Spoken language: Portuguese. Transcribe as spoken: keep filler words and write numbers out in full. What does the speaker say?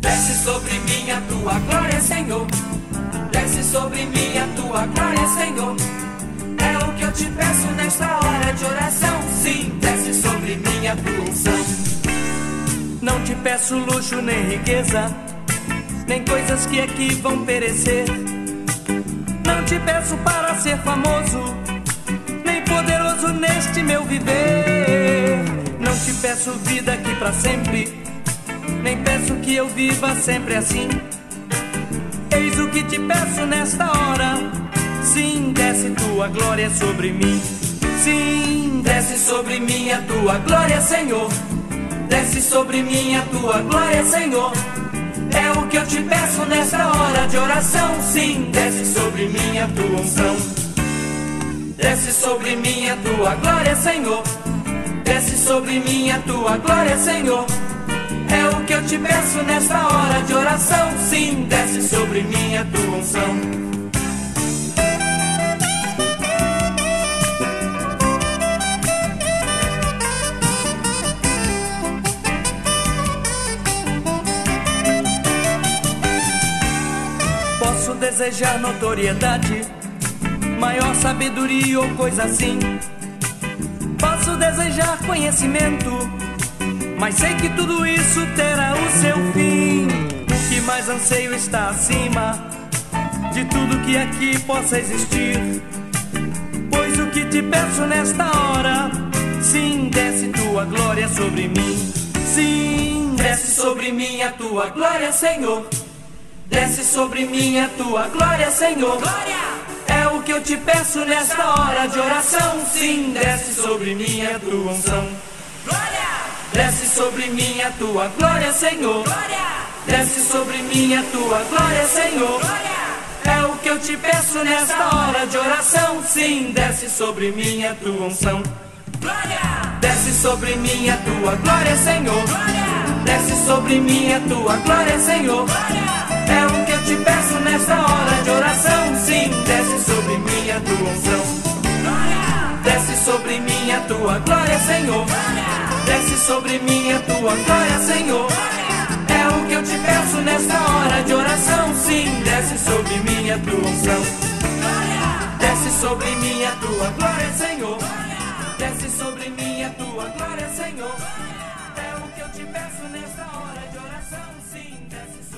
Desce sobre mim a tua glória, Senhor. Desce sobre mim a tua glória, Senhor. É o que eu te peço nesta hora de oração. Sim, desce sobre mim a tua unção. Não te peço luxo nem riqueza, nem coisas que aqui vão perecer. Não te peço para ser famoso, nem poderoso neste meu viver. Não te peço vida aqui pra sempre, nem peço que eu viva sempre assim. Eis o que te peço nesta hora. Sim, desce tua glória sobre mim. Sim, desce sobre mim a tua glória, Senhor. Desce sobre mim a tua glória, Senhor. É o que eu te peço nesta hora de oração. Sim, desce sobre mim a tua unção. Desce sobre mim a tua glória, Senhor. Desce sobre mim a tua glória, Senhor. É o que eu te peço nesta hora de oração. Sim, desce sobre mim a tua unção. Posso desejar notoriedade, maior sabedoria ou coisa assim. Posso desejar conhecimento, mas sei que tudo isso terá o seu fim. O que mais anseio está acima de tudo que aqui possa existir. Pois o que te peço nesta hora, sim, desce tua glória sobre mim. Sim, desce sobre mim a tua glória, Senhor. Desce sobre mim a tua glória, Senhor. Glória! É o que eu te peço nesta hora de oração. Sim, desce sobre mim a tua unção. Glória! Desce sobre mim a tua glória, Senhor. Glória! Desce sobre mim a tua glória, Senhor. Glória! É o que eu te peço nesta hora de oração. Sim, desce sobre mim a tua unção. Glória! Desce sobre mim a tua glória, Senhor. Glória! Desce sobre mim a tua glória, Senhor. Glória! É o que eu te peço nesta hora de oração. Sim, desce sobre mim a tua unção. Glória! Desce sobre mim a tua glória, Senhor. Glória! Desce sobre mim a tua glória, Senhor. Glória! É o que eu te peço nesta hora de oração. Sim, desce sobre mim a tua unção. Glória! Desce sobre mim a tua glória, Senhor. Glória! Desce sobre mim a tua glória, Senhor. Glória! É o que eu te peço nesta hora de oração. Sim, desce